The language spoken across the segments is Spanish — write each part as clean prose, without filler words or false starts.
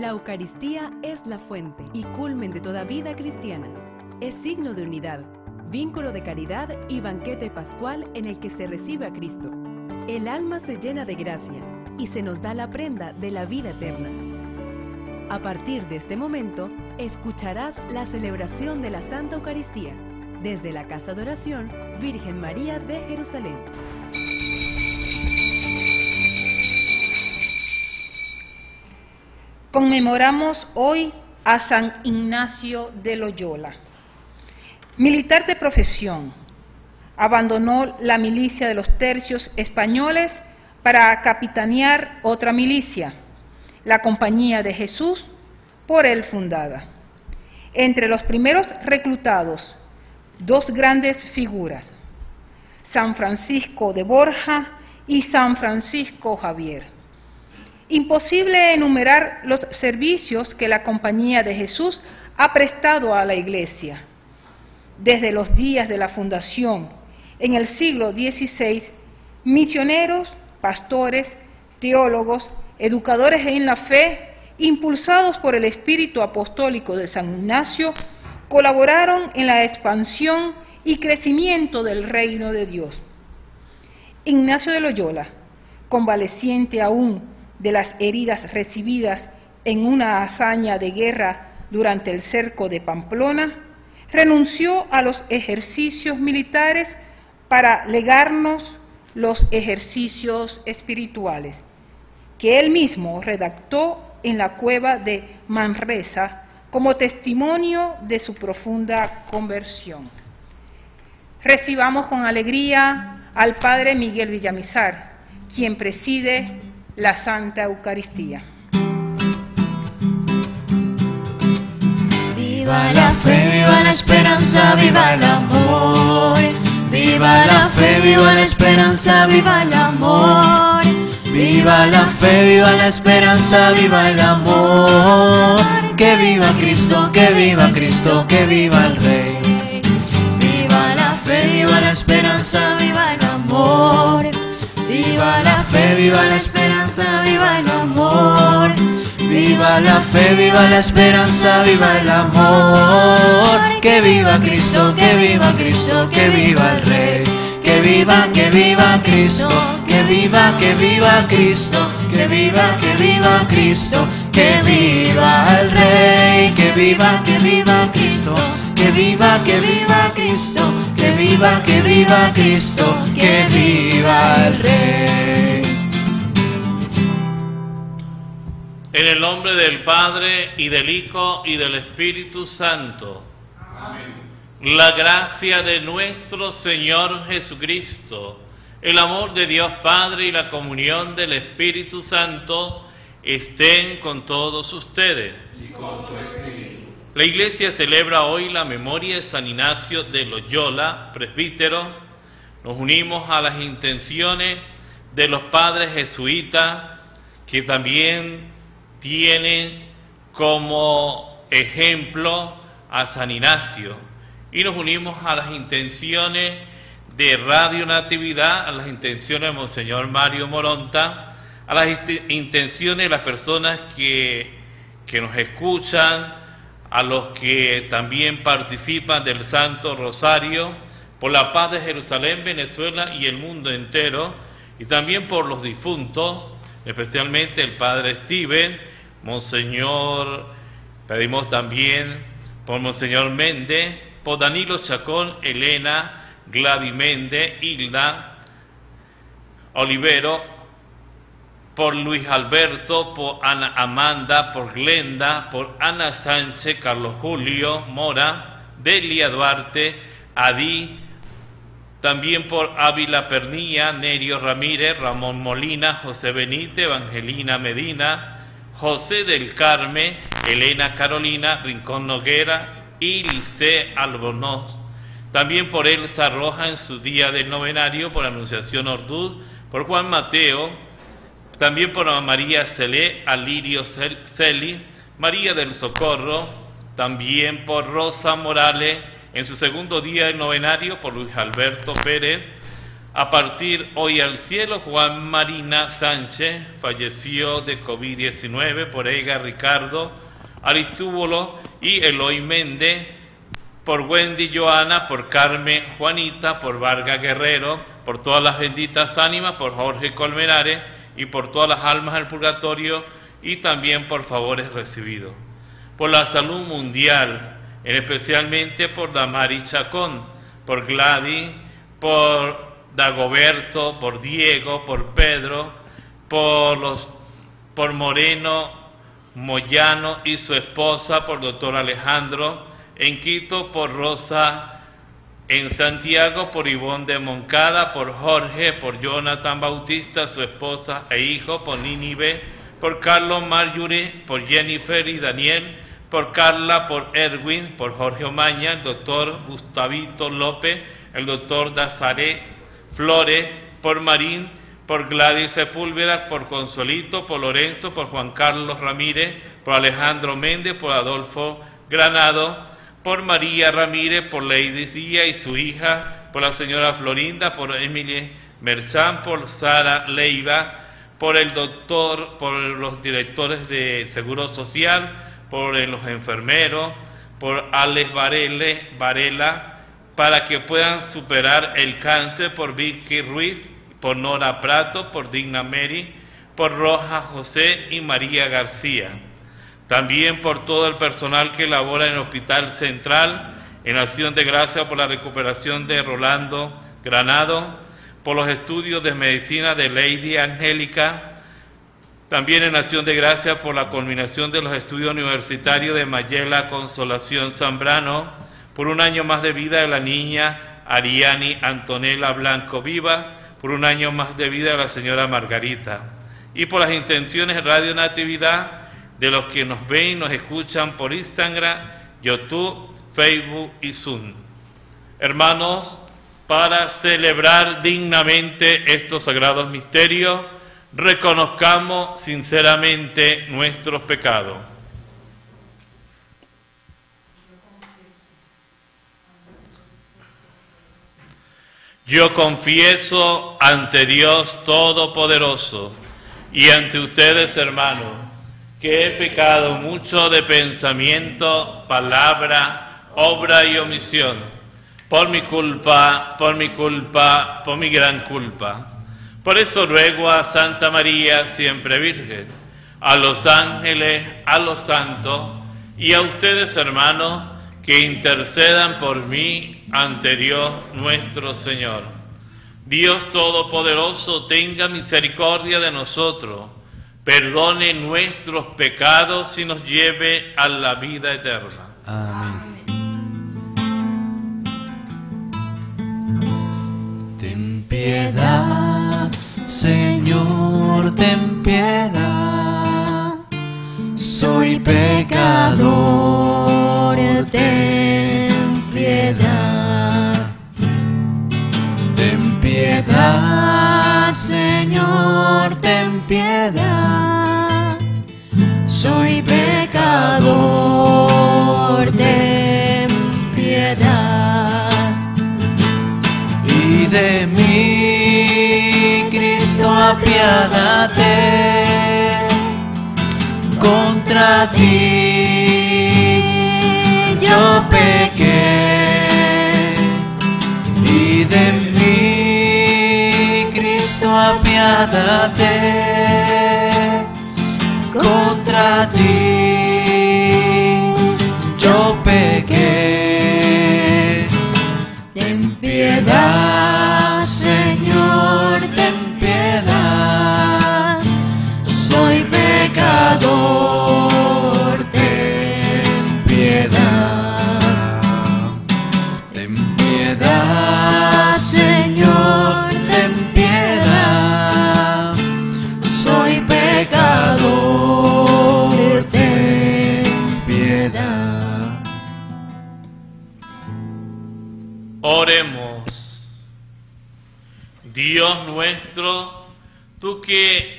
Eucaristía es la fuente y culmen de toda vida cristiana. Es signo de unidad, vínculo de caridad y banquete pascual en el que se recibe a Cristo. El alma se llena de gracia y se nos da la prenda de la vida eterna. A partir de este momento, escucharás la celebración de la Santa Eucaristía desde la Casa de Oración Virgen María de Jerusalén. Conmemoramos hoy a San Ignacio de Loyola. Militar de profesión, abandonó la milicia de los tercios españoles para capitanear otra milicia, la Compañía de Jesús, por él fundada. Entre los primeros reclutados, dos grandes figuras, San Francisco de Borja y San Francisco Javier. Imposible enumerar los servicios que la Compañía de Jesús ha prestado a la Iglesia. Desde los días de la fundación, en el siglo XVI, misioneros, pastores, teólogos, educadores en la fe, impulsados por el espíritu apostólico de San Ignacio, colaboraron en la expansión y crecimiento del reino de Dios. Ignacio de Loyola, convaleciente aún de las heridas recibidas en una hazaña de guerra durante el cerco de Pamplona, renunció a los ejercicios militares para legarnos los ejercicios espirituales, que él mismo redactó en la cueva de Manresa como testimonio de su profunda conversión. Recibamos con alegría al Padre Miguel Villamizar, quien preside la Santa Eucaristía. Viva la fe, viva la esperanza, viva el amor. Viva la fe, viva la esperanza, viva el amor. Viva la fe, viva la esperanza, viva el amor. Que viva Cristo, que viva Cristo, que viva el Rey. Viva la fe, viva la esperanza, viva el amor. Viva la fe, viva la esperanza, viva el amor. Viva la fe, viva la esperanza, viva el amor. Que viva Cristo, que viva Cristo, que viva el Rey. Que viva Cristo, que viva Cristo, que viva Cristo, que viva el Rey. Que viva Cristo, que viva Cristo, que viva Cristo, que viva el Rey. En el nombre del Padre, y del Hijo, y del Espíritu Santo. Amén. La gracia de nuestro Señor Jesucristo, el amor de Dios Padre y la comunión del Espíritu Santo estén con todos ustedes. Y con tu espíritu. La Iglesia celebra hoy la memoria de San Ignacio de Loyola, presbítero. Nos unimos a las intenciones de los padres jesuitas, que también tienen como ejemplo a San Ignacio, y nos unimos a las intenciones de Radio Natividad, a las intenciones de Monseñor Mario Moronta, a las intenciones de las personas que nos escuchan, a los que también participan del Santo Rosario, por la paz de Jerusalén, Venezuela y el mundo entero, y también por los difuntos, especialmente el Padre Steven, Monseñor, pedimos también por Monseñor Méndez, por Danilo Chacón, Elena, Gladys Méndez, Hilda Olivero, por Luis Alberto, por Ana Amanda, por Glenda, por Ana Sánchez, Carlos Julio Mora, Delia Duarte, Adi, también por Ávila Pernilla, Nerio Ramírez, Ramón Molina, José Benítez, Evangelina Medina, José del Carmen, Elena Carolina, Rincón Noguera y Lice Albornoz. También por Elsa Roja en su día del novenario, por Anunciación Orduz, por Juan Mateo, también por María Celé, Alirio Celi, María del Socorro, también por Rosa Morales en su segundo día del novenario, por Luis Alberto Pérez, A partir hoy al cielo, Juan Marina Sánchez falleció de COVID-19, por ella Ricardo Aristúbulo y Eloy Méndez, por Wendy Joana, por Carmen Juanita, por Vargas Guerrero, por todas las benditas ánimas, por Jorge Colmenares y por todas las almas del purgatorio y también por favores recibidos. Por la salud mundial, especialmente por Damari Chacón, por Gladys, por Dagoberto, por Diego, por Pedro, por Moreno Moyano y su esposa, por doctor Alejandro, en Quito, por Rosa, en Santiago, por Ivonne de Moncada, por Jorge, por Jonathan Bautista, su esposa e hijo, por Nínive, por Carlos Marjorie, por Jennifer y Daniel, por Carla, por Erwin, por Jorge Omaña, el doctor Gustavito López, el doctor Dazaret Flores, por Marín, por Gladys Sepúlveda, por Consuelito, por Lorenzo, por Juan Carlos Ramírez, por Alejandro Méndez, por Adolfo Granado, por María Ramírez, por Lady Díaz y su hija, por la señora Florinda, por Emily Merchán, por Sara Leiva, por el doctor, por los directores de Seguro Social, por los enfermeros, por Alex Varela, para que puedan superar el cáncer, por Vicky Ruiz, por Nora Prato, por Digna Mary, por Roja José y María García. También por todo el personal que labora en el Hospital Central, en acción de gracias por la recuperación de Rolando Granado, por los estudios de medicina de Lady Angélica, también en acción de gracias por la culminación de los estudios universitarios de Mayela Consolación Zambrano, por un año más de vida de la niña Ariani Antonella Blanco Viva, por un año más de vida de la señora Margarita, y por las intenciones de Radio Natividad de los que nos ven y nos escuchan por Instagram, YouTube, Facebook y Zoom. Hermanos, para celebrar dignamente estos sagrados misterios, reconozcamos sinceramente nuestros pecados. Yo confieso ante Dios Todopoderoso y ante ustedes, hermanos, que he pecado mucho de pensamiento, palabra, obra y omisión, por mi culpa, por mi gran culpa. Por eso ruego a Santa María, siempre Virgen, a los ángeles, a los santos y a ustedes, hermanos, que intercedan por mí ante Dios nuestro Señor. Dios Todopoderoso tenga misericordia de nosotros, perdone nuestros pecados y nos lleve a la vida eterna. Amén. Ten piedad, Señor, ten piedad. Soy pecador, ten piedad. Ten piedad, Señor, ten piedad. Soy pecador, ten piedad. Y de mí, Cristo, apiádate. Contra ti yo pequé, y de mí, Cristo, apiádate. Contra ti yo pequé. Ten piedad, Señor, ten piedad. Soy pecador, ten piedad. Ten piedad, Señor, ten piedad. Soy pecador, ten piedad. Oremos. Dios nuestro, tú que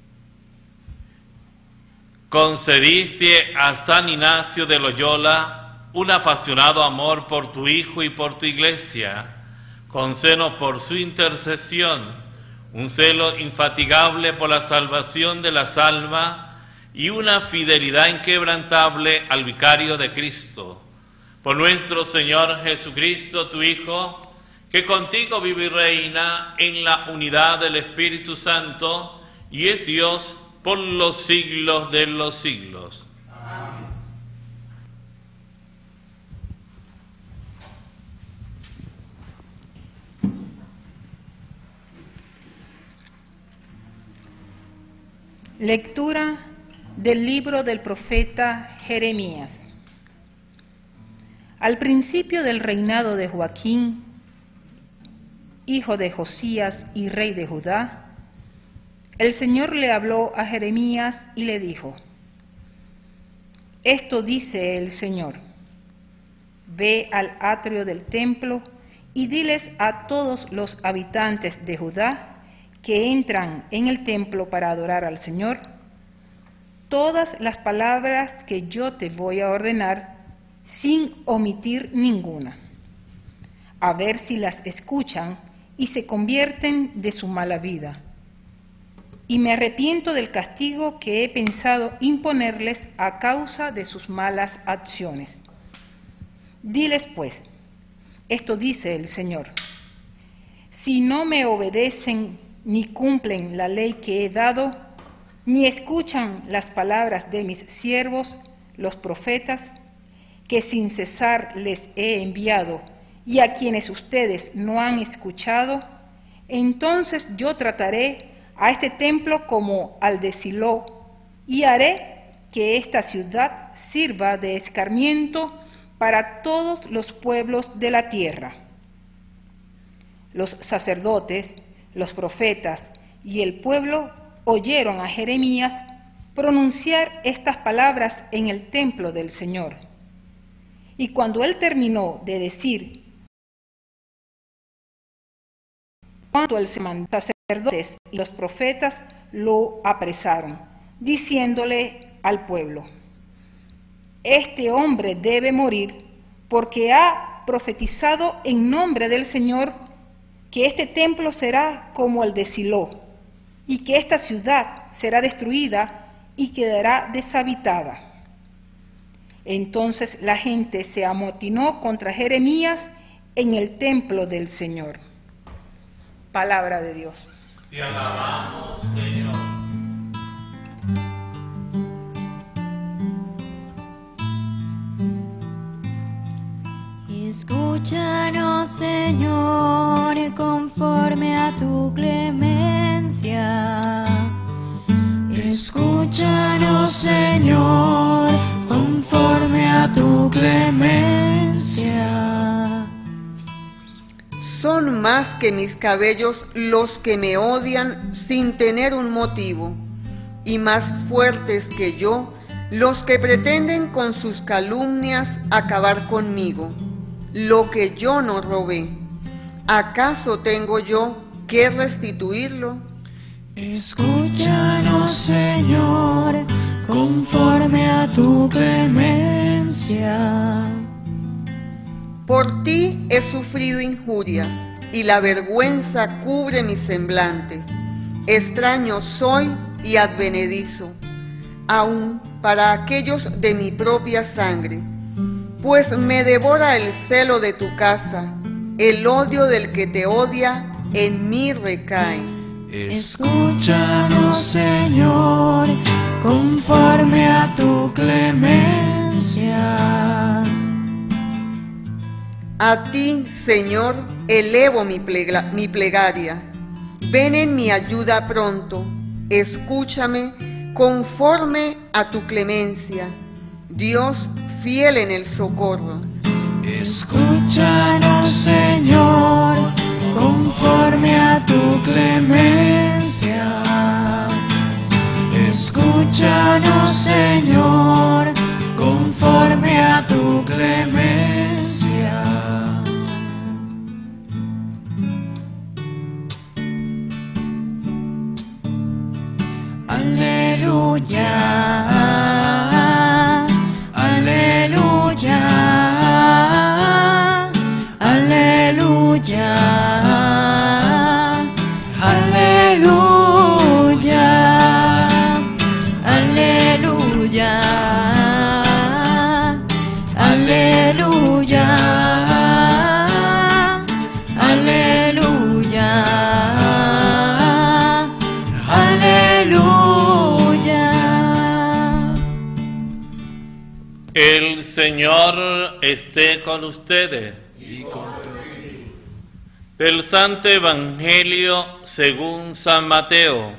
concediste a San Ignacio de Loyola un apasionado amor por tu Hijo y por tu Iglesia, Concédenos por su intercesión un celo infatigable por la salvación de las almas y una fidelidad inquebrantable al vicario de Cristo. Por nuestro Señor Jesucristo, tu Hijo, que contigo vive y reina en la unidad del Espíritu Santo y es Dios por los siglos de los siglos. Amén. Lectura del libro del profeta Jeremías. Al principio del reinado de Joaquín, hijo de Josías y rey de Judá, el Señor le habló a Jeremías y le dijo: Esto dice el Señor: Ve al atrio del templo y diles a todos los habitantes de Judá que entran en el templo para adorar al Señor todas las palabras que yo te voy a ordenar, sin omitir ninguna, a ver si las escuchan y se convierten de su mala vida. Y me arrepiento del castigo que he pensado imponerles a causa de sus malas acciones. Diles pues, esto dice el Señor: si no me obedecen ni cumplen la ley que he dado, ni escuchan las palabras de mis siervos, los profetas, que sin cesar les he enviado, y a quienes ustedes no han escuchado, entonces yo trataré a este templo como al de Silo, y haré que esta ciudad sirva de escarmiento para todos los pueblos de la tierra. Los sacerdotes, los profetas y el pueblo oyeron a Jeremías pronunciar estas palabras en el templo del Señor. Y cuando él terminó de decir cuanto el sacerdotes y los profetas lo apresaron, diciéndole al pueblo: este hombre debe morir, porque ha profetizado en nombre del Señor que este templo será como el de Silo, y que esta ciudad será destruida y quedará deshabitada. Entonces la gente se amotinó contra Jeremías en el templo del Señor. Palabra de Dios. Te alabamos, Señor. Escúchanos, Señor, conforme a tu clemencia. Escúchanos, Señor, conforme a tu clemencia. Son más que mis cabellos los que me odian sin tener un motivo, y más fuertes que yo los que pretenden con sus calumnias acabar conmigo. Lo que yo no robé, ¿acaso tengo yo que restituirlo? Escúchanos, Señor, conforme a tu clemencia. Por ti he sufrido injurias, y la vergüenza cubre mi semblante. Extraño soy y advenedizo, aun para aquellos de mi propia sangre. Pues me devora el celo de tu casa, el odio del que te odia en mí recae. Escúchanos, Señor, conforme a tu clemencia. A ti, Señor, elevo mi plegaria. Ven en mi ayuda pronto, escúchame conforme a tu clemencia. Dios fiel en el socorro. Escúchanos, Señor, conforme a tu clemencia. Escúchanos, Señor, conforme a tu clemencia. Aleluya, aleluya, aleluya. El Señor esté con ustedes. Y con tu espíritu. Del Santo Evangelio según San Mateo.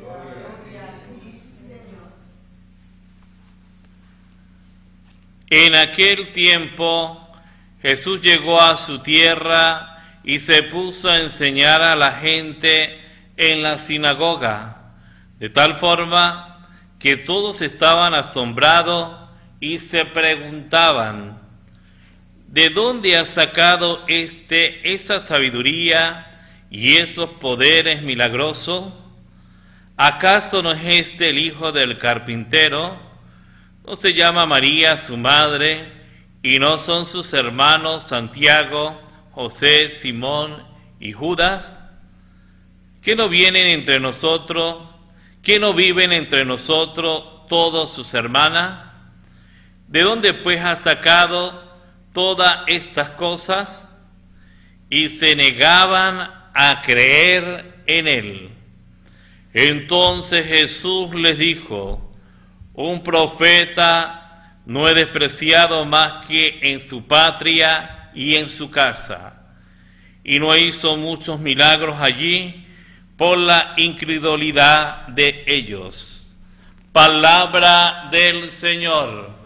En aquel tiempo Jesús llegó a su tierra y se puso a enseñar a la gente en la sinagoga, de tal forma que todos estaban asombrados y se preguntaban: ¿de dónde ha sacado esa sabiduría y esos poderes milagrosos? ¿Acaso no es este el hijo del carpintero? ¿No se llama María su madre? ¿Y no son sus hermanos Santiago, José, Simón y Judas? ¿Que no vienen entre nosotros? ¿Que no viven entre nosotros todas sus hermanas? ¿De dónde pues ha sacado todas estas cosas? Y se negaban a creer en él. Entonces Jesús les dijo: un profeta no es despreciado más que en su patria y en su casa. Y no hizo muchos milagros allí por la incredulidad de ellos. Palabra del Señor.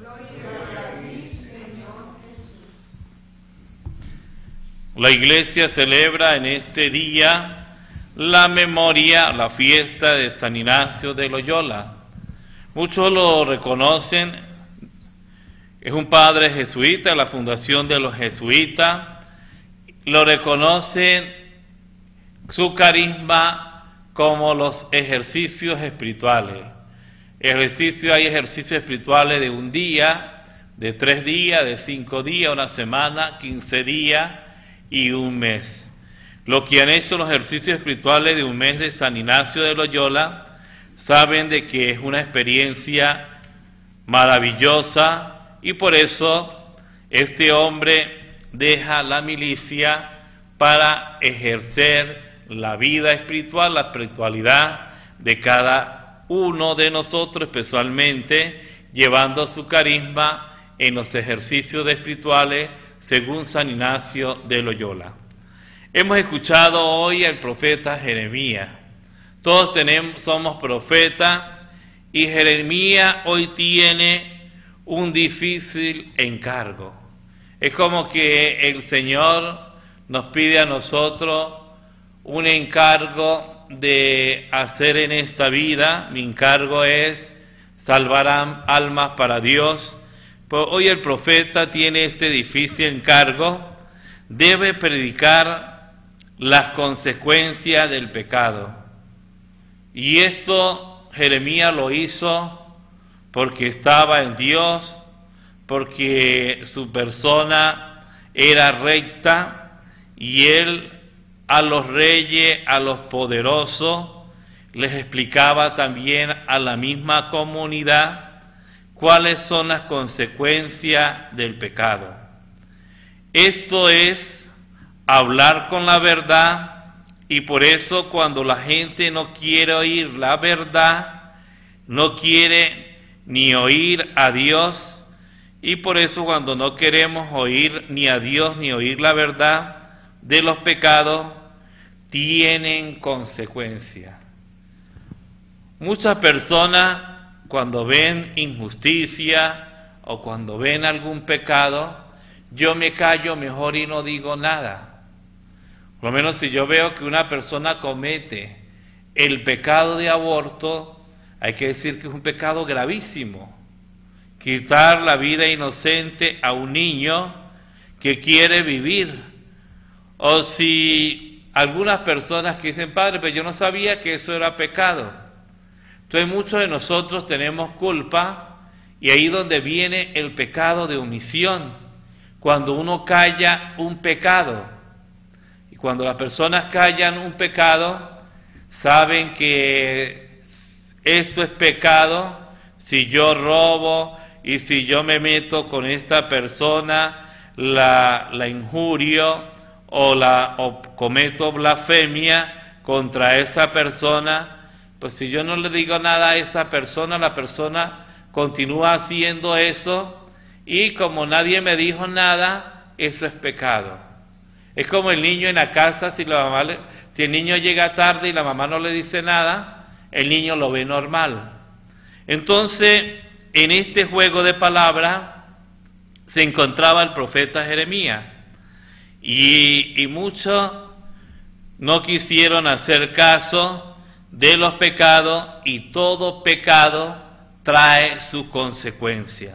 La Iglesia celebra en este día la memoria, la fiesta de San Ignacio de Loyola. Muchos lo reconocen, es un padre jesuita, la fundación de los jesuitas, lo reconocen su carisma como los ejercicios espirituales. Hay ejercicios espirituales de un día, de 3 días, de 5 días, una semana, 15 días y un mes. Los que han hecho los ejercicios espirituales de un mes de San Ignacio de Loyola saben de que es una experiencia maravillosa, y por eso este hombre deja la milicia para ejercer la vida espiritual, la espiritualidad de cada uno de nosotros, especialmente llevando su carisma en los ejercicios espirituales según San Ignacio de Loyola. Hemos escuchado hoy al profeta Jeremías. Todos somos profetas, y Jeremías hoy tiene un difícil encargo. Es como que el Señor nos pide a nosotros un encargo de hacer en esta vida. Mi encargo es salvar almas para Dios. Pues hoy el profeta tiene este difícil encargo. Debe predicar las consecuencias del pecado. Y esto Jeremías lo hizo porque estaba en Dios, porque su persona era recta, y él a los reyes, a los poderosos, les explicaba también a la misma comunidad cuáles son las consecuencias del pecado. Esto es hablar con la verdad, y por eso cuando la gente no quiere oír la verdad, no quiere ni oír a Dios, y por eso cuando no queremos oír ni a Dios ni oír la verdad de los pecados, tienen consecuencias. Muchas personas, cuando ven injusticia o cuando ven algún pecado, yo me callo mejor y no digo nada. Por lo menos si yo veo que una persona comete el pecado de aborto, hay que decir que es un pecado gravísimo. Quitar la vida inocente a un niño que quiere vivir. O si algunas personas que dicen: padre, pero yo no sabía que eso era pecado. Entonces muchos de nosotros tenemos culpa, y ahí donde viene el pecado de omisión, cuando uno calla un pecado. Y cuando las personas callan un pecado, saben que esto es pecado. Si yo robo y si yo me meto con esta persona, la injurio o cometo blasfemia contra esa persona, pues si yo no le digo nada a esa persona, la persona continúa haciendo eso, y como nadie me dijo nada, eso es pecado. Es como el niño en la casa, si el niño llega tarde y la mamá no le dice nada, el niño lo ve normal. Entonces, en este juego de palabras se encontraba el profeta Jeremías, y muchos no quisieron hacer caso de los pecados, y todo pecado trae su consecuencia.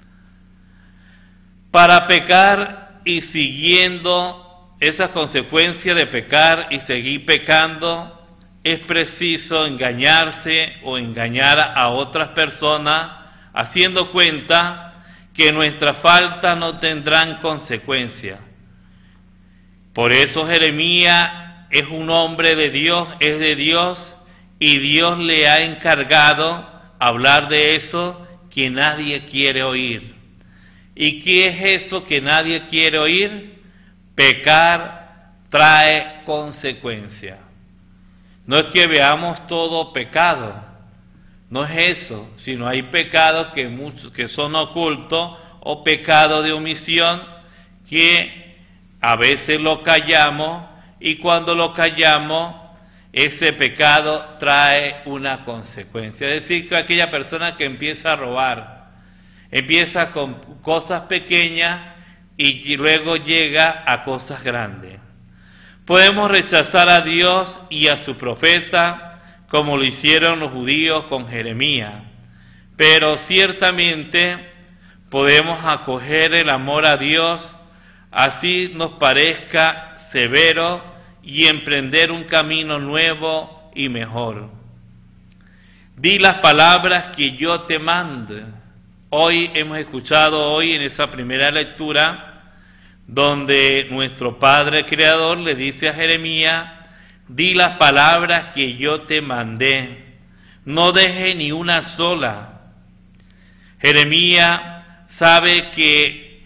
Para pecar y siguiendo esas consecuencias de pecar y seguir pecando, es preciso engañarse o engañar a otras personas, haciendo cuenta que nuestras faltas no tendrán consecuencias. Por eso Jeremías es un hombre de Dios, es de Dios, y Dios le ha encargado hablar de eso que nadie quiere oír. ¿Y qué es eso que nadie quiere oír? Pecar trae consecuencias. No es que veamos todo pecado, no es eso, sino hay pecados que son ocultos o pecado de omisión que a veces lo callamos, y cuando lo callamos, ese pecado trae una consecuencia. Es decir, que aquella persona que empieza a robar, empieza con cosas pequeñas y luego llega a cosas grandes. Podemos rechazar a Dios y a su profeta como lo hicieron los judíos con Jeremías, pero ciertamente podemos acoger el amor a Dios, así nos parezca severo, y emprender un camino nuevo y mejor. Di las palabras que yo te mando. Hoy hemos escuchado en esa primera lectura, donde nuestro Padre Creador le dice a Jeremías: di las palabras que yo te mandé, no deje ni una sola. Jeremías sabe que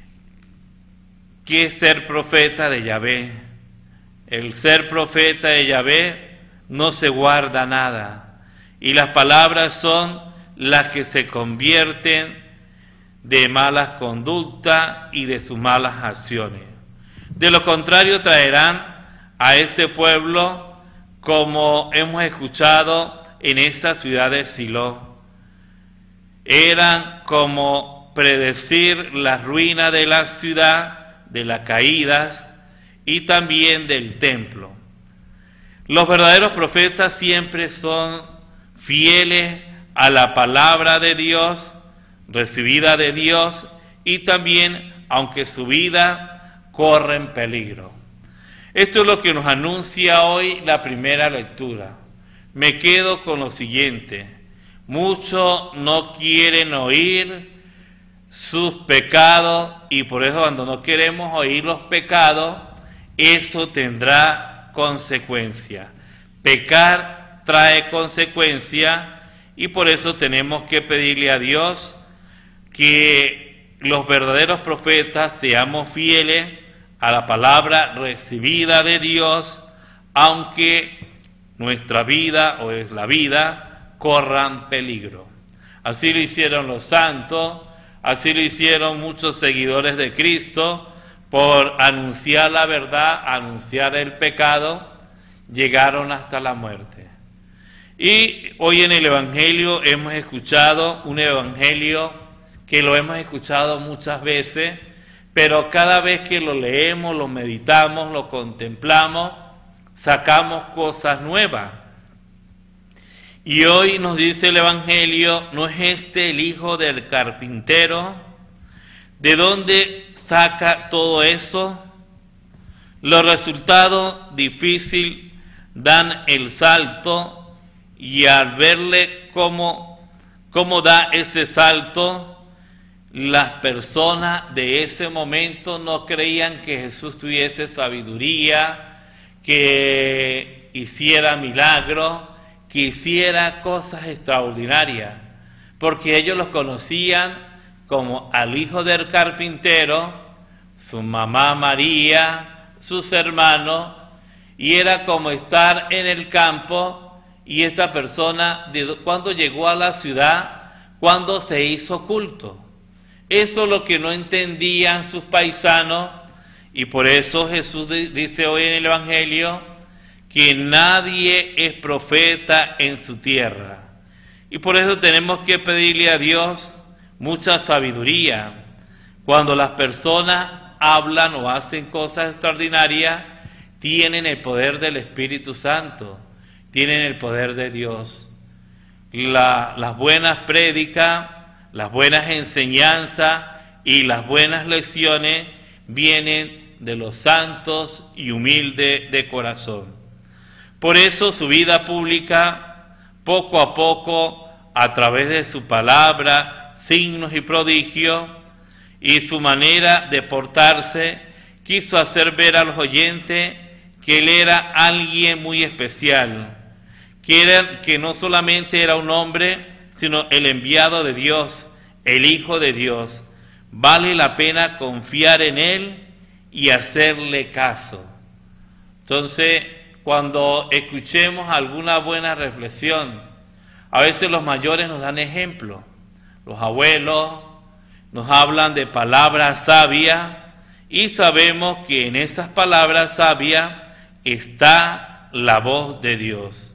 es ser profeta de Yahvé. El ser profeta de Yahvé no se guarda nada, y las palabras son las que se convierten de malas conductas y de sus malas acciones. De lo contrario, traerán a este pueblo, como hemos escuchado en esa ciudad de Silo. Eran como predecir la ruina de la ciudad, de las caídas y también del templo. Los verdaderos profetas siempre son fieles a la palabra de Dios, recibida de Dios, y también, aunque su vida corre en peligro. Esto es lo que nos anuncia hoy la primera lectura. Me quedo con lo siguiente: muchos no quieren oír sus pecados, y por eso cuando no queremos oír los pecados, eso tendrá consecuencia. Pecar trae consecuencia, y por eso tenemos que pedirle a Dios que los verdaderos profetas seamos fieles a la palabra recibida de Dios, aunque nuestra vida o la vida corran peligro. Así lo hicieron los santos, así lo hicieron muchos seguidores de Cristo. Por anunciar la verdad, anunciar el pecado, llegaron hasta la muerte. Y hoy en el Evangelio hemos escuchado un Evangelio que lo hemos escuchado muchas veces, pero cada vez que lo leemos, lo meditamos, lo contemplamos, sacamos cosas nuevas. Y hoy nos dice el Evangelio: ¿no es este el hijo del carpintero? ¿De dónde saca todo eso? Los resultados difíciles dan el salto, y al verle cómo da ese salto, las personas de ese momento no creían que Jesús tuviese sabiduría, que hiciera milagros, que hiciera cosas extraordinarias, porque ellos los conocían como al hijo del carpintero, su mamá María, sus hermanos, y era como estar en el campo, y esta persona, cuando llegó a la ciudad, cuando se hizo culto. Eso es lo que no entendían sus paisanos, y por eso Jesús dice hoy en el Evangelio que nadie es profeta en su tierra. Y por eso tenemos que pedirle a Dios mucha sabiduría. Cuando las personas hablan o hacen cosas extraordinarias, tienen el poder del Espíritu Santo, tienen el poder de Dios. Las buenas prédicas, las buenas enseñanzas y las buenas lecciones vienen de los santos y humildes de corazón. Por eso su vida pública, poco a poco, a través de su palabra, signos y prodigios, y su manera de portarse, quiso hacer ver a los oyentes que él era alguien muy especial, que no solamente era un hombre, sino el enviado de Dios, el Hijo de Dios. Vale la pena confiar en él y hacerle caso. Entonces, cuando escuchemos alguna buena reflexión, a veces los mayores nos dan ejemplo, los abuelos nos hablan de palabras sabias y sabemos que en esas palabras sabias está la voz de Dios.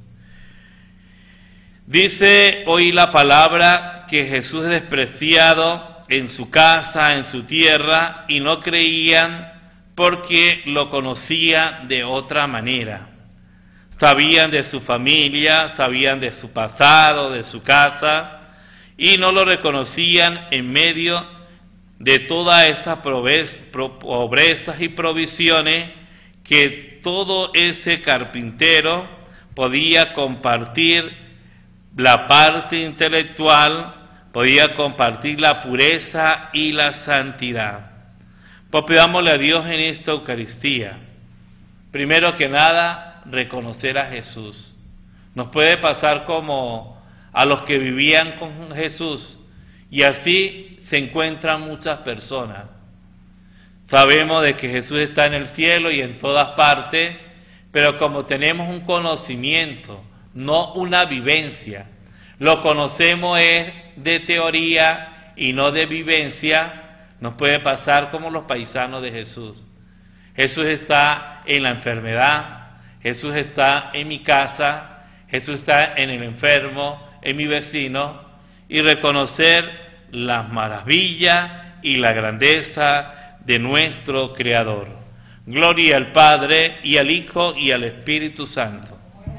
Dice hoy la palabra que Jesús es despreciado en su casa, en su tierra, y no creían porque lo conocían de otra manera. Sabían de su familia, sabían de su pasado, de su casa, y no lo reconocían en medio de todas esas pobrezas y provisiones que todo ese carpintero podía compartir. La parte intelectual, podía compartir la pureza y la santidad. Pues pidámosle a Dios en esta Eucaristía, primero que nada, reconocer a Jesús. Nos puede pasar como a los que vivían con Jesús, y así se encuentran muchas personas. Sabemos de que Jesús está en el cielo y en todas partes, pero como tenemos un conocimiento, no una vivencia, lo conocemos es de teoría y no de vivencia, nos puede pasar como los paisanos de Jesús. Jesús está en la enfermedad, Jesús está en mi casa, Jesús está en el enfermo, en mi vecino, y reconocer las maravillas y la grandeza de nuestro Creador. Gloria al Padre, y al Hijo, y al Espíritu Santo.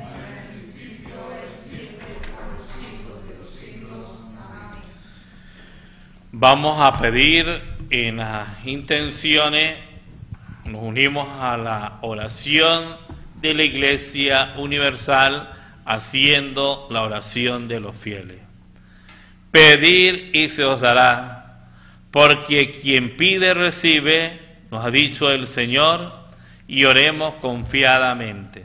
Vamos a pedir en las intenciones, nos unimos a la oración de la Iglesia Universal, haciendo la oración de los fieles. Pedir y se os dará, porque quien pide recibe, nos ha dicho el Señor, y oremos confiadamente.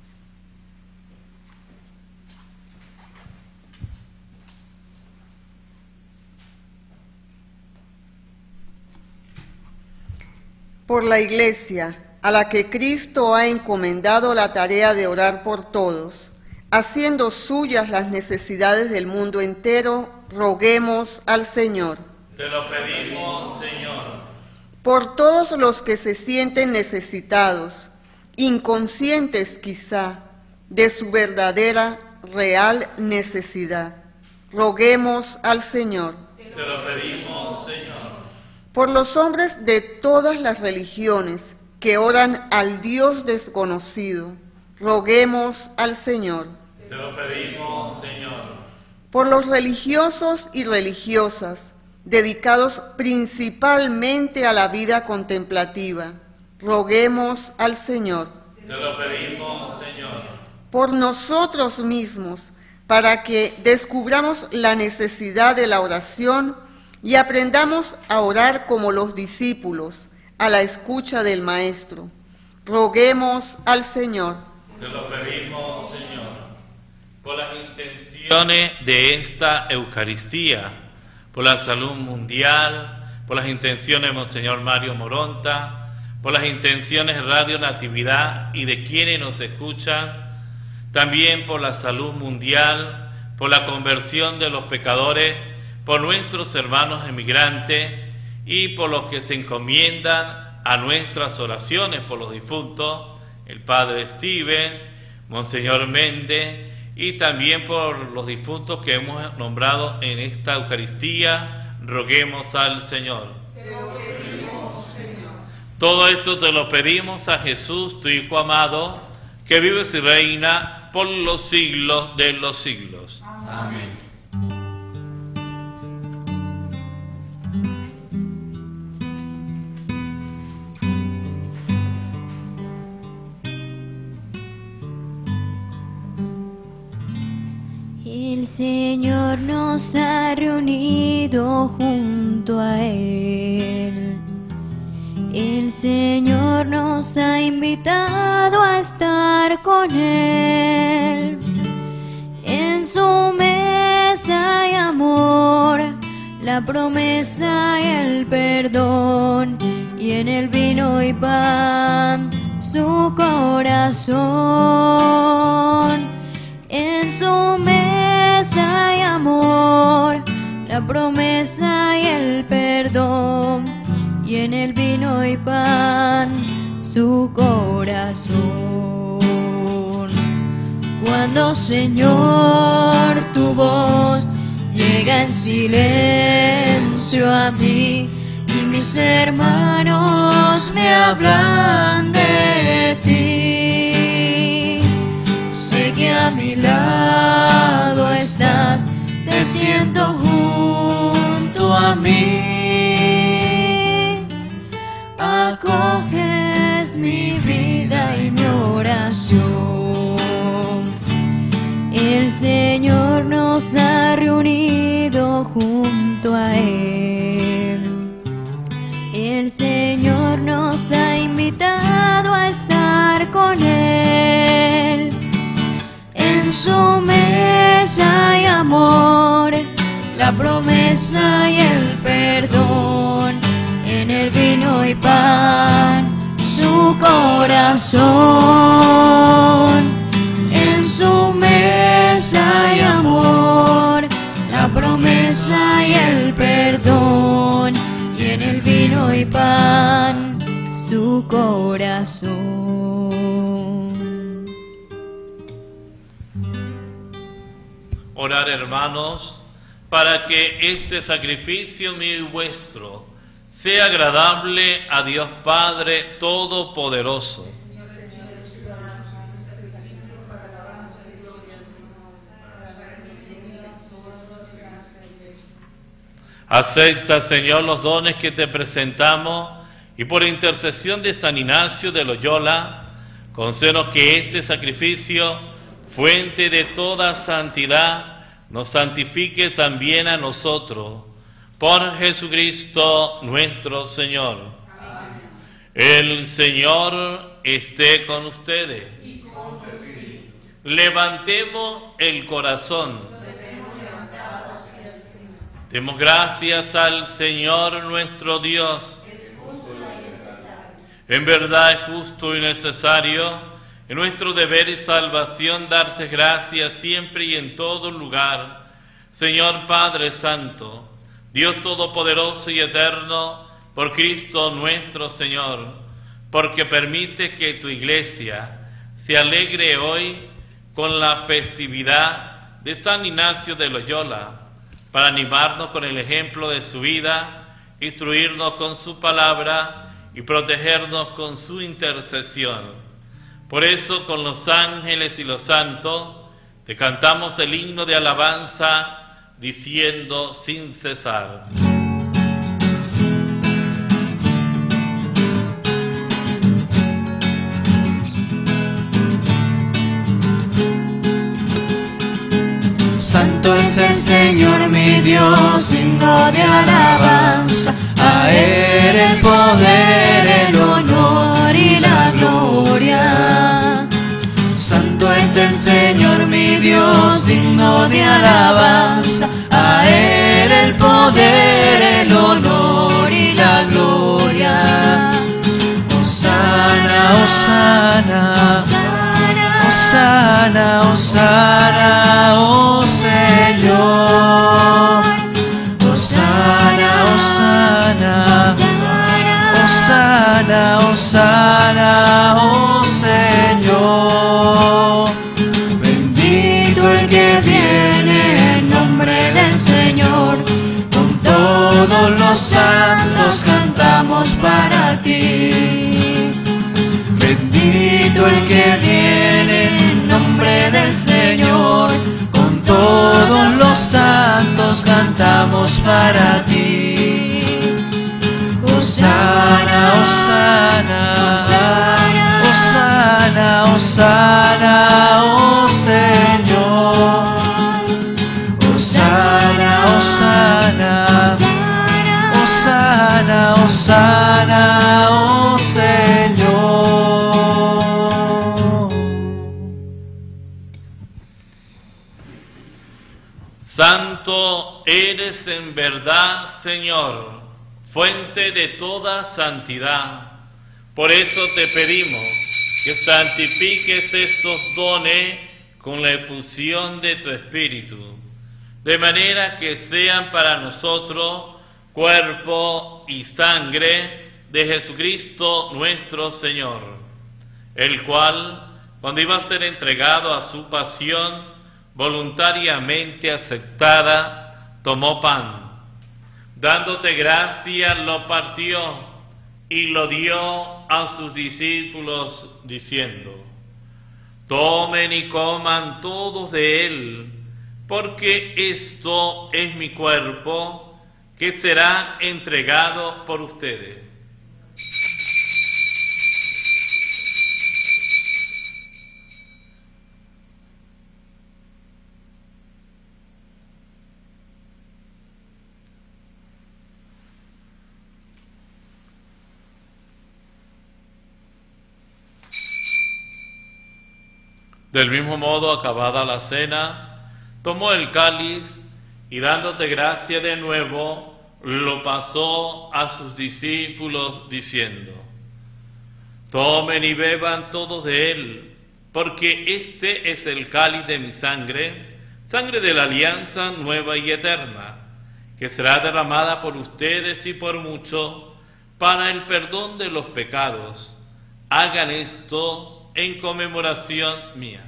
Por la Iglesia, a la que Cristo ha encomendado la tarea de orar por todos, haciendo suyas las necesidades del mundo entero, roguemos al Señor. Te lo pedimos, Señor. Por todos los que se sienten necesitados, inconscientes quizá, de su verdadera, real necesidad, roguemos al Señor. Te lo pedimos, Señor. Por los hombres de todas las religiones que oran al Dios desconocido, roguemos al Señor. Te lo pedimos, Señor. Por los religiosos y religiosas, dedicados principalmente a la vida contemplativa, roguemos al Señor. Te lo pedimos, Señor. Por nosotros mismos, para que descubramos la necesidad de la oración y aprendamos a orar como los discípulos, a la escucha del Maestro. Roguemos al Señor. Te lo pedimos, Señor. Por las intenciones de esta Eucaristía, por la salud mundial, por las intenciones de Monseñor Mario Moronta, por las intenciones de Radio Natividad y de quienes nos escuchan, también por la salud mundial, por la conversión de los pecadores, por nuestros hermanos emigrantes y por los que se encomiendan a nuestras oraciones por los difuntos, el Padre Steven, Monseñor Méndez, y también por los difuntos que hemos nombrado en esta Eucaristía. Roguemos al Señor. Te lo pedimos, Señor. Todo esto te lo pedimos a Jesús, tu Hijo amado, que vives y reina por los siglos de los siglos. Amén. El Señor nos ha reunido junto a Él. El Señor nos ha invitado a estar con Él. En su mesa hay amor, la promesa y el perdón, y en el vino y pan su corazón. En su mesa hay amor, la promesa y el perdón, y en el vino y pan su corazón. Cuando, Señor, tu voz llega en silencio a mí y mis hermanos me hablan de ti, sé que a mi lado estás, te siento junto a mí, acoges mi vida y mi oración. El Señor nos ha reunido junto a Él. El Señor nos ha invitado a estar con Él. En su mesa hay amor, la promesa y el perdón, en el vino y pan su corazón. En su mesa hay amor, la promesa y el perdón, y en el vino y pan su corazón. Orar, hermanos, para que este sacrificio mío y vuestro sea agradable a Dios Padre Todopoderoso. Acepta, Señor, los dones que te presentamos y por intercesión de San Ignacio de Loyola, concédenos que este sacrificio, fuente de toda santidad, nos santifique también a nosotros. Por Jesucristo nuestro Señor. Amén. El Señor esté con ustedes. Y con tu espíritu. Levantemos el corazón. Demos gracias al Señor nuestro Dios. Es justo y necesario. En verdad es justo y necesario, en nuestro deber y salvación, darte gracias siempre y en todo lugar. Señor Padre Santo, Dios Todopoderoso y Eterno, por Cristo nuestro Señor, porque permite que tu Iglesia se alegre hoy con la festividad de San Ignacio de Loyola, para animarnos con el ejemplo de su vida, instruirnos con su palabra y protegernos con su intercesión. Por eso, con los ángeles y los santos, te cantamos el himno de alabanza, diciendo sin cesar. Santo es el Señor mi Dios, digno de alabanza, a Él el poder, el honor y la gloria. Santo es el Señor mi Dios, digno de alabanza, a Él el poder, el honor y la gloria. Hosana, hosana, hosana, hosana, oh Señor. Hosana, oh Señor. Bendito el que viene en nombre del Señor. Con todos los santos cantamos para ti. Bendito el que viene en nombre del Señor. Con todos los santos cantamos para ti. Hosana, Hosana, Hosana, Hosana, oh Señor. Hosana, Hosana, Hosana, Hosana, oh Señor. Santo eres en verdad, Señor, fuente de toda santidad. Por eso te pedimos que santifiques estos dones con la efusión de tu Espíritu, de manera que sean para nosotros cuerpo y sangre de Jesucristo nuestro Señor, el cual, cuando iba a ser entregado a su pasión voluntariamente aceptada, tomó pan. Dándote gracia, lo partió y lo dio a sus discípulos, diciendo: tomen y coman todos de él, porque esto es mi cuerpo, que será entregado por ustedes. Del mismo modo, acabada la cena, tomó el cáliz y dándote gracia de nuevo, lo pasó a sus discípulos diciendo: tomen y beban todos de él, porque este es el cáliz de mi sangre, sangre de la alianza nueva y eterna, que será derramada por ustedes y por muchos para el perdón de los pecados. Hagan esto en conmemoración mía.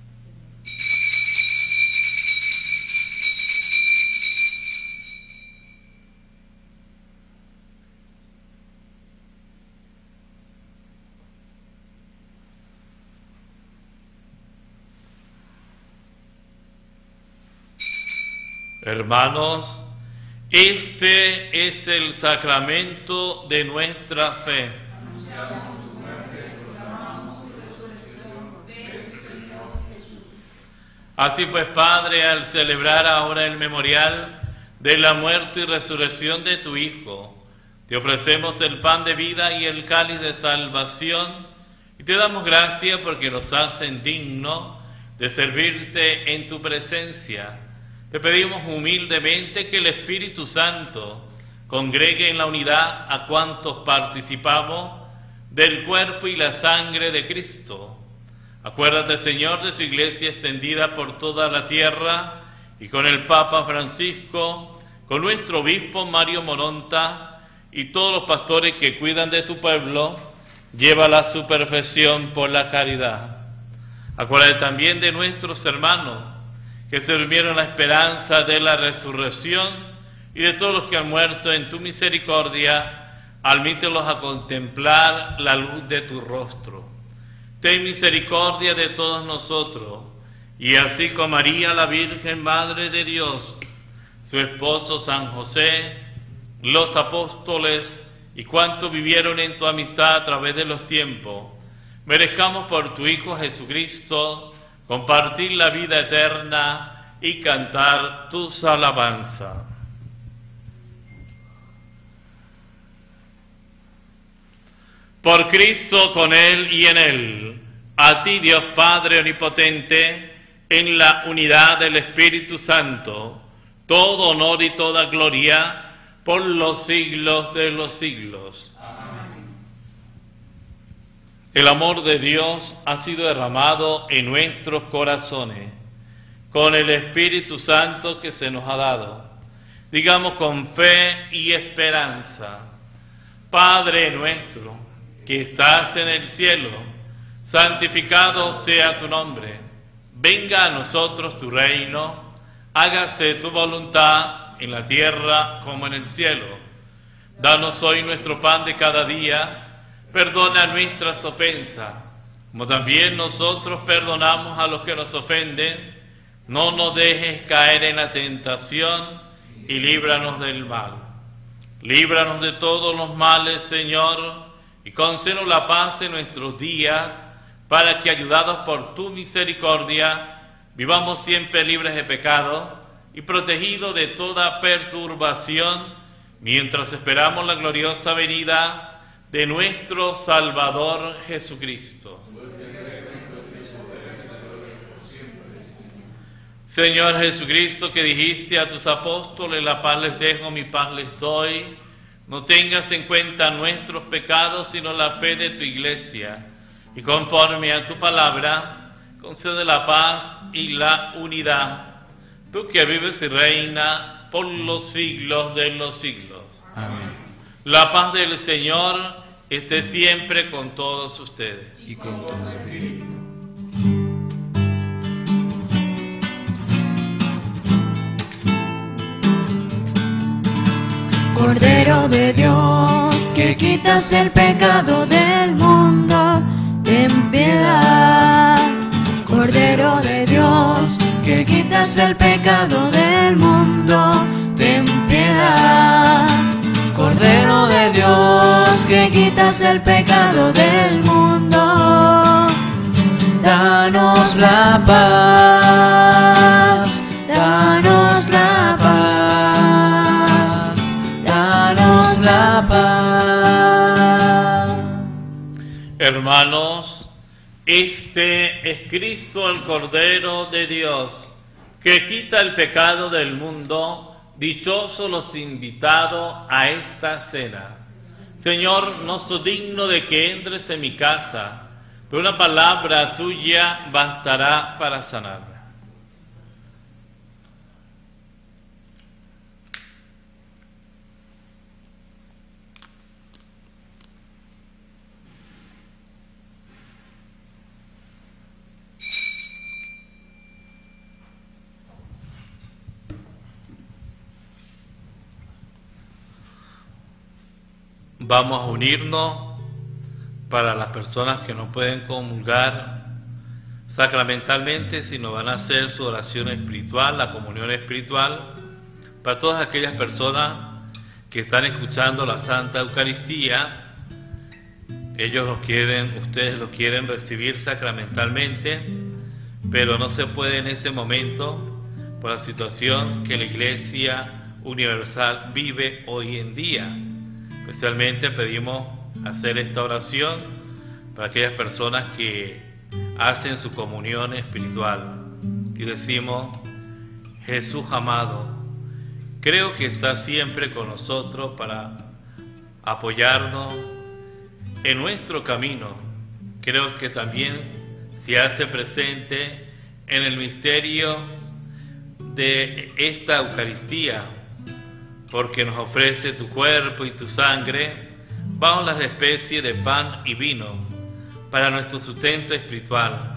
Hermanos, este es el sacramento de nuestra fe. Así pues, Padre, al celebrar ahora el memorial de la muerte y resurrección de tu Hijo, te ofrecemos el pan de vida y el cáliz de salvación, y te damos gracias porque nos hacen dignos de servirte en tu presencia. Te pedimos humildemente que el Espíritu Santo congregue en la unidad a cuantos participamos del cuerpo y la sangre de Cristo. Acuérdate, Señor, de tu iglesia extendida por toda la tierra y con el Papa Francisco, con nuestro obispo Mario Moronta y todos los pastores que cuidan de tu pueblo, llévala a su perfección por la caridad. Acuérdate también de nuestros hermanos que se durmieron en la esperanza de la resurrección y de todos los que han muerto en tu misericordia, admítelos a contemplar la luz de tu rostro. Ten misericordia de todos nosotros, y así como María, la Virgen Madre de Dios, su esposo San José, los apóstoles y cuantos vivieron en tu amistad a través de los tiempos, merezcamos por tu Hijo Jesucristo compartir la vida eterna y cantar tus alabanzas. Por Cristo, con Él y en Él, a ti, Dios Padre Omnipotente, en la unidad del Espíritu Santo, todo honor y toda gloria por los siglos de los siglos. Amén. El amor de Dios ha sido derramado en nuestros corazones con el Espíritu Santo que se nos ha dado. Digamos con fe y esperanza: Padre nuestro, que estás en el cielo, santificado sea tu nombre. Venga a nosotros tu reino, hágase tu voluntad en la tierra como en el cielo. Danos hoy nuestro pan de cada día, perdona nuestras ofensas, como también nosotros perdonamos a los que nos ofenden. No nos dejes caer en la tentación y líbranos del mal. Líbranos de todos los males, Señor, y concédenos la paz en nuestros días, para que, ayudados por tu misericordia, vivamos siempre libres de pecado y protegidos de toda perturbación, mientras esperamos la gloriosa venida de nuestro Salvador Jesucristo. Señor Jesucristo, que dijiste a tus apóstoles, la paz les dejo, mi paz les doy, no tengas en cuenta nuestros pecados, sino la fe de tu iglesia, y conforme a tu palabra, concede la paz y la unidad, tú que vives y reina por los siglos de los siglos. Amén. La paz del Señor esté siempre con todos ustedes. Y con tu espíritu. Cordero de Dios, que quitas el pecado del mundo, ten piedad. Cordero de Dios, que quitas el pecado del mundo, ten piedad. Cordero de Dios, que quitas el pecado del mundo, danos la paz, danos la paz, danos la paz. Hermanos, este es Cristo, el Cordero de Dios, que quita el pecado del mundo. Dichosos los invitados a esta cena. Señor, no soy digno de que entres en mi casa, pero una palabra tuya bastará para sanarme. Vamos a unirnos para las personas que no pueden comulgar sacramentalmente, sino van a hacer su oración espiritual, la comunión espiritual, para todas aquellas personas que están escuchando la Santa Eucaristía. Ellos lo quieren, ustedes lo quieren recibir sacramentalmente, pero no se puede en este momento por la situación que la Iglesia Universal vive hoy en día. Especialmente pedimos hacer esta oración para aquellas personas que hacen su comunión espiritual. Y decimos: Jesús amado, creo que está siempre con nosotros para apoyarnos en nuestro camino. Creo que también se hace presente en el misterio de esta Eucaristía, porque nos ofrece tu cuerpo y tu sangre bajo las especies de pan y vino para nuestro sustento espiritual.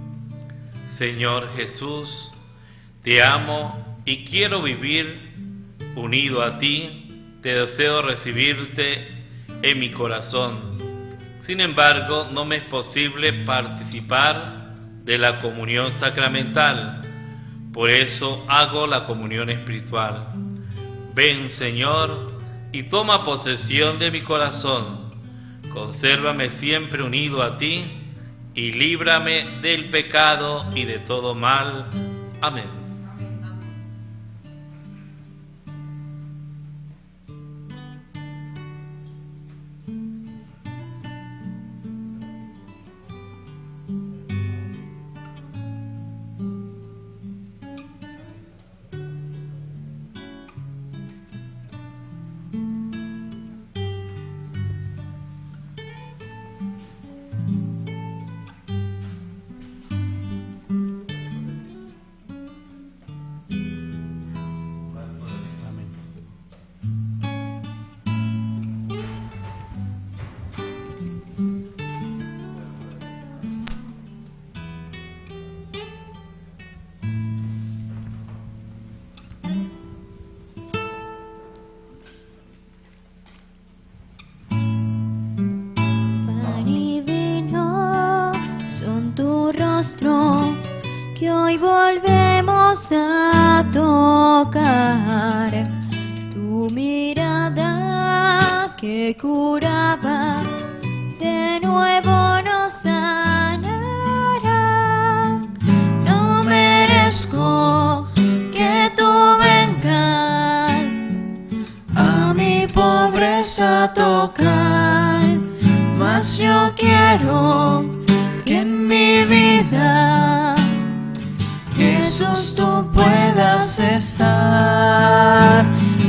Señor Jesús, te amo y quiero vivir unido a ti. Te deseo recibirte en mi corazón. Sin embargo, no me es posible participar de la comunión sacramental. Por eso hago la comunión espiritual. Ven, Señor, y toma posesión de mi corazón. Consérvame siempre unido a ti y líbrame del pecado y de todo mal. Amén. nuestro, que hoy volvemos a tocar. Tu mirada que curaba, de nuevo nos sanará. No merezco que tú vengas a mi pobreza tocar, mas yo quiero que en mi vida, Jesús, tú puedas estar.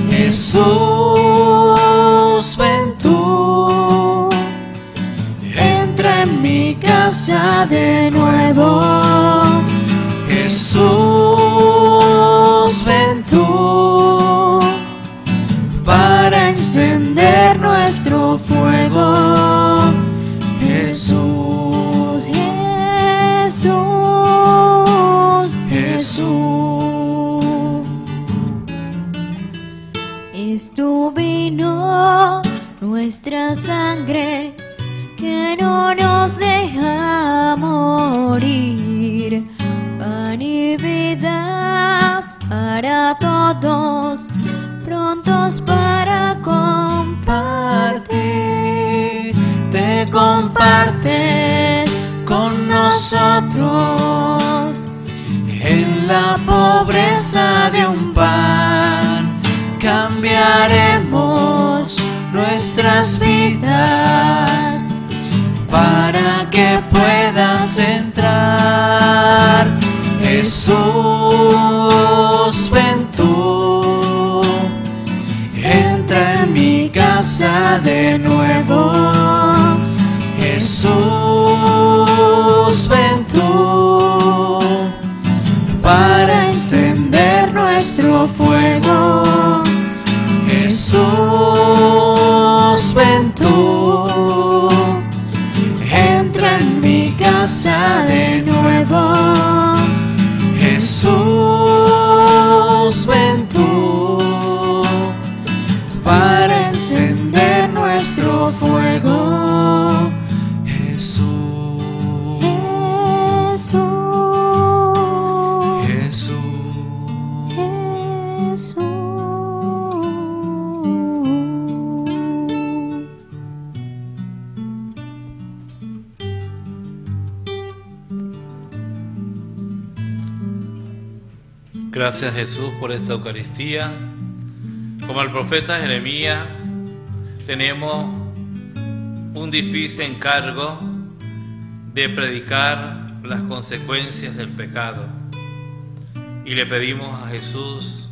Jesús, ven tú, entra en mi casa de nuevo. Jesús, ven tú, para encender nuestro fuego. Jesús, Jesús, Jesús. Es tu vino, nuestra sangre, que no nos deja morir. Pan y vida para todos, prontos para compartir. Te compartes con nosotros en la pobreza de un pan. Cambiaremos nuestras vidas para que puedas entrar. Jesús, ven tú, entra en mi casa de nuevo. Jesús, ven tú, para encender nuestro fuego. Jesús, ven tú, entra en mi casa de nuevo. Jesús, ven tú, para encender nuestro fuego. Jesús, Jesús, Jesús, Jesús. Gracias, Jesús, por esta Eucaristía. Como el profeta Jeremías, tenemos un difícil encargo de predicar las consecuencias del pecado. Y le pedimos a Jesús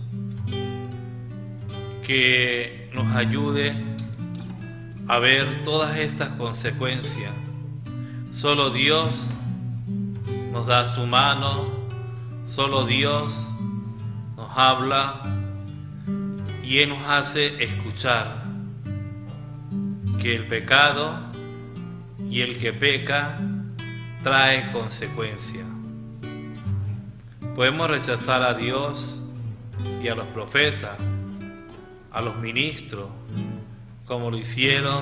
que nos ayude a ver todas estas consecuencias. Solo Dios nos da su mano, solo Dios nos habla y Él nos hace escuchar que el pecado y el que peca trae consecuencias. Podemos rechazar a Dios y a los profetas, a los ministros, como lo hicieron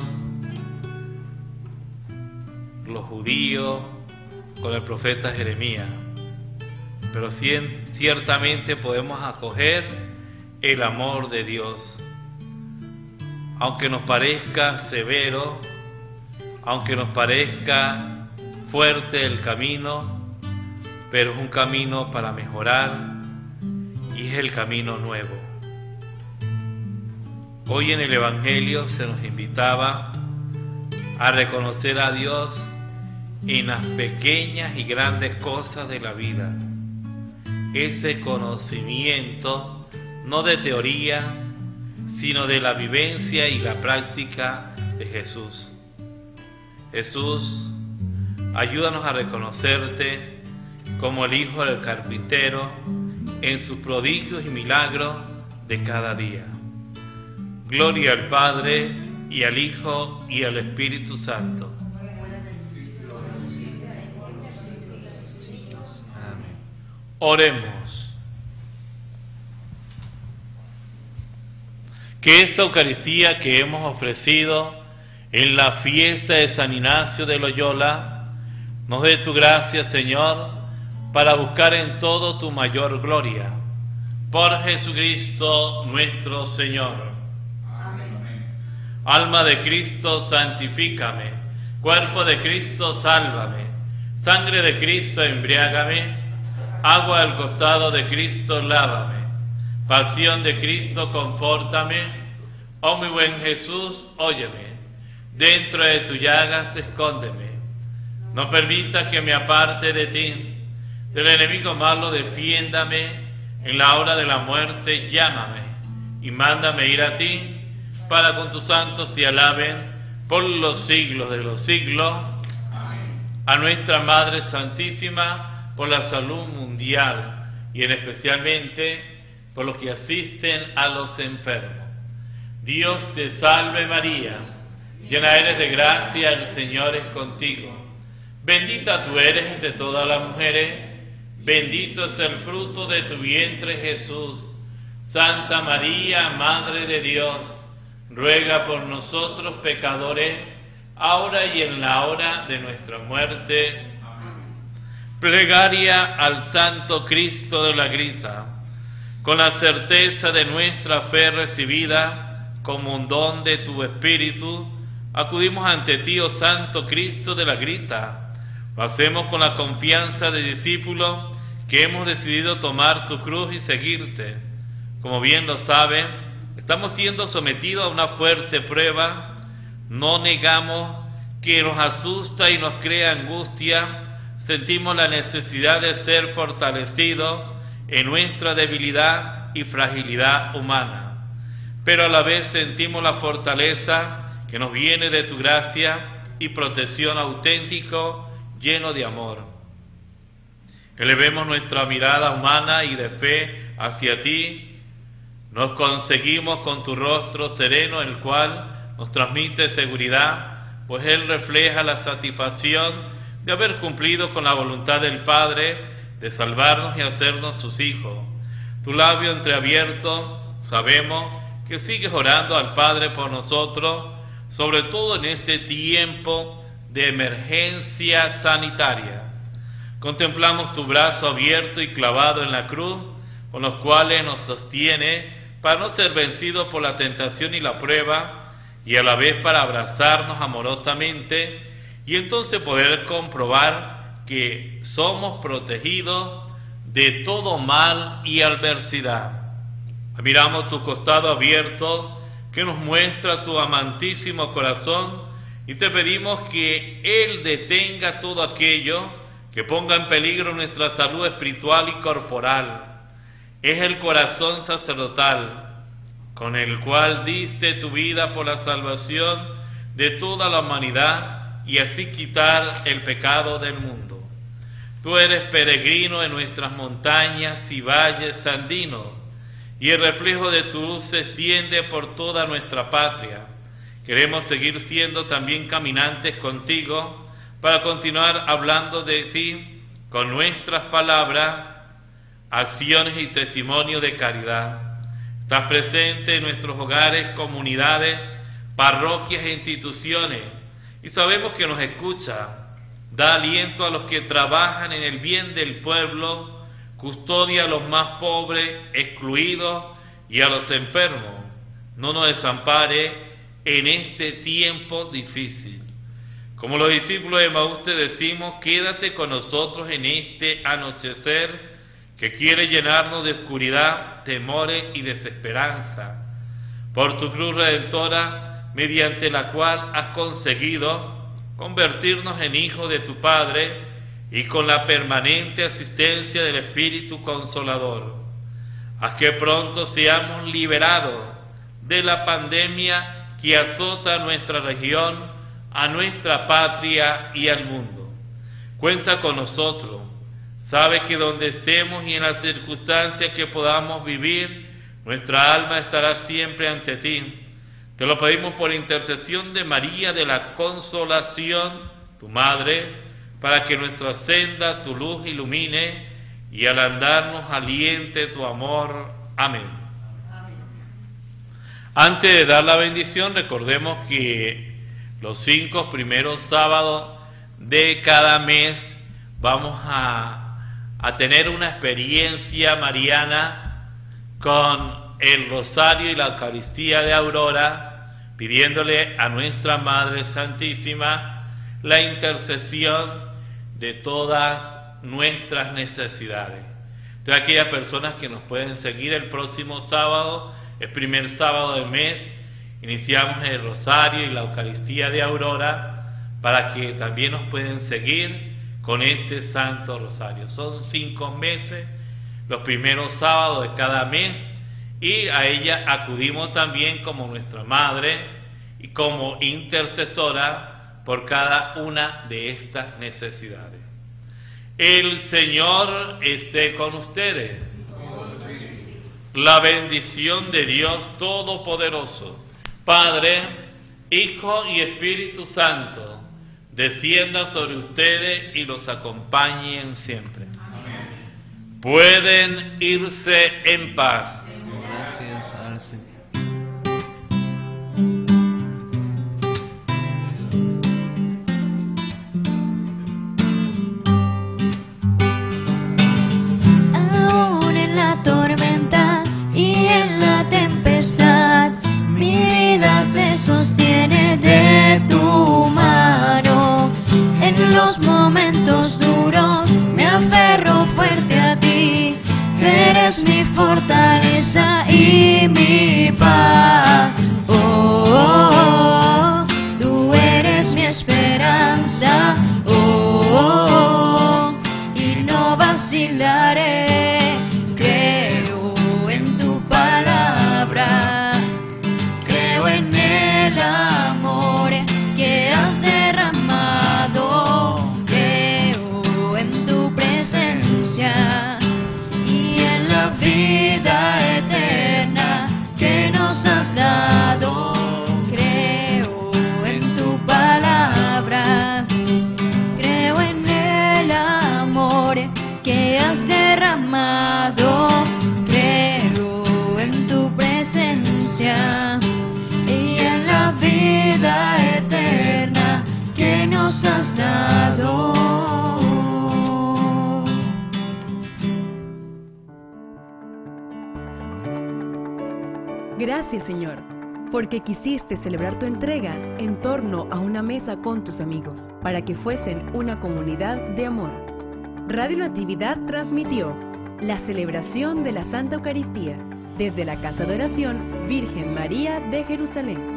los judíos con el profeta Jeremías. Pero ciertamente podemos acoger el amor de Dios. Aunque nos parezca severo, aunque nos parezca fuerte el camino, pero es un camino para mejorar y es el camino nuevo. Hoy en el Evangelio se nos invitaba a reconocer a Dios en las pequeñas y grandes cosas de la vida. Ese conocimiento no de teoría, sino de la vivencia y la práctica de Jesús. Jesús, ayúdanos a reconocerte como el Hijo del Carpintero en sus prodigios y milagros de cada día. Gloria al Padre, y al Hijo, y al Espíritu Santo. Oremos. Que esta Eucaristía que hemos ofrecido en la fiesta de San Ignacio de Loyola Nos dé tu gracia, Señor, para buscar en todo tu mayor gloria. Por Jesucristo nuestro Señor. Amén. Alma de Cristo, santifícame. Cuerpo de Cristo, sálvame. Sangre de Cristo, embriágame. Agua al costado de Cristo, lávame. Pasión de Cristo, confórtame. Oh mi buen Jesús, óyeme. Dentro de tu llagas, escóndeme. No permita que me aparte de ti. Del enemigo malo, defiéndame. En la hora de la muerte, llámame. Y mándame ir a ti, para con tus santos te alaben por los siglos de los siglos. Amén. A nuestra Madre Santísima, por la salud mundial y en especialmente por los que asisten a los enfermos. Dios te salve María, llena eres de gracia, el Señor es contigo. Bendita tú eres entre todas las mujeres, bendito es el fruto de tu vientre Jesús. Santa María, Madre de Dios, ruega por nosotros pecadores, ahora y en la hora de nuestra muerte. Amén. Plegaria al Santo Cristo de la Grita. Con la certeza de nuestra fe recibida, como un don de tu Espíritu, acudimos ante ti, oh Santo Cristo de la Grita. Lo hacemos con la confianza de discípulos que hemos decidido tomar tu cruz y seguirte. Como bien lo saben, estamos siendo sometidos a una fuerte prueba. No negamos que nos asusta y nos crea angustia. Sentimos la necesidad de ser fortalecidos en nuestra debilidad y fragilidad humana. Pero a la vez sentimos la fortaleza que nos viene de tu gracia y protección auténtico, lleno de amor. Elevemos nuestra mirada humana y de fe hacia ti. Nos conseguimos con tu rostro sereno, el cual nos transmite seguridad, pues él refleja la satisfacción de haber cumplido con la voluntad del Padre de salvarnos y hacernos sus hijos. Tu labio entreabierto, sabemos que sigues orando al Padre por nosotros, sobre todo en este tiempo de emergencia sanitaria. Contemplamos tu brazo abierto y clavado en la cruz, con los cuales nos sostiene para no ser vencidos por la tentación y la prueba, y a la vez para abrazarnos amorosamente, y entonces poder comprobar que somos protegidos de todo mal y adversidad. Miramos tu costado abierto que nos muestra tu amantísimo corazón, y te pedimos que Él detenga todo aquello que ponga en peligro nuestra salud espiritual y corporal. Es el corazón sacerdotal con el cual diste tu vida por la salvación de toda la humanidad y así quitar el pecado del mundo. Tú eres peregrino en nuestras montañas y valles andinos, y el reflejo de tu luz se extiende por toda nuestra patria. Queremos seguir siendo también caminantes contigo para continuar hablando de ti con nuestras palabras, acciones y testimonio de caridad. Estás presente en nuestros hogares, comunidades, parroquias e instituciones, y sabemos que nos escucha. Da aliento a los que trabajan en el bien del pueblo, custodia a los más pobres, excluidos y a los enfermos. No nos desampare en este tiempo difícil. Como los discípulos de Emaús te decimos, quédate con nosotros en este anochecer que quiere llenarnos de oscuridad, temores y desesperanza. Por tu cruz redentora, mediante la cual has conseguido convertirnos en hijos de tu Padre y con la permanente asistencia del Espíritu Consolador, haz que pronto seamos liberados de la pandemia que azota a nuestra región, a nuestra patria y al mundo. Cuenta con nosotros. Sabes que donde estemos y en las circunstancias que podamos vivir, nuestra alma estará siempre ante ti. Te lo pedimos por intercesión de María de la Consolación, tu Madre, para que nuestra senda tu luz ilumine y al andarnos aliente tu amor. Amén. Amén. Antes de dar la bendición, recordemos que los 5 primeros sábados de cada mes vamos a tener una experiencia mariana con el rosario y la Eucaristía de Aurora, pidiéndole a nuestra Madre Santísima la intercesión de todas nuestras necesidades. De aquellas personas que nos pueden seguir el próximo sábado, el primer sábado del mes, iniciamos el rosario y la Eucaristía de Aurora, para que también nos pueden seguir con este Santo Rosario. Son 5 meses, los primeros sábados de cada mes, y a ella acudimos también como nuestra Madre y como intercesora por cada una de estas necesidades. El Señor esté con ustedes. La bendición de Dios Todopoderoso, Padre, Hijo y Espíritu Santo, descienda sobre ustedes y los acompañen siempre. Amén. Pueden irse en paz. Gracias al Señor. Aún en la tormenta y en la tempestad, mi vida se sostiene de tu mano. En los momentos duros me aferro fuerte a ti. Eres mi fortaleza y mi paz. Oh, oh, oh, tú eres mi esperanza. Oh, oh, oh, y no vacilaré. Creo en tu palabra. Creo en el amor que has derramado. Creo en tu presencia y en la vida eterna que nos has dado. Creo en tu palabra. Creo en el amor que has derramado. Creo en tu presencia y en la vida eterna que nos has dado. Gracias, Señor, porque quisiste celebrar tu entrega en torno a una mesa con tus amigos, para que fuesen una comunidad de amor. Radio Natividad transmitió la celebración de la Santa Eucaristía desde la Casa de Oración Virgen María de Jerusalén.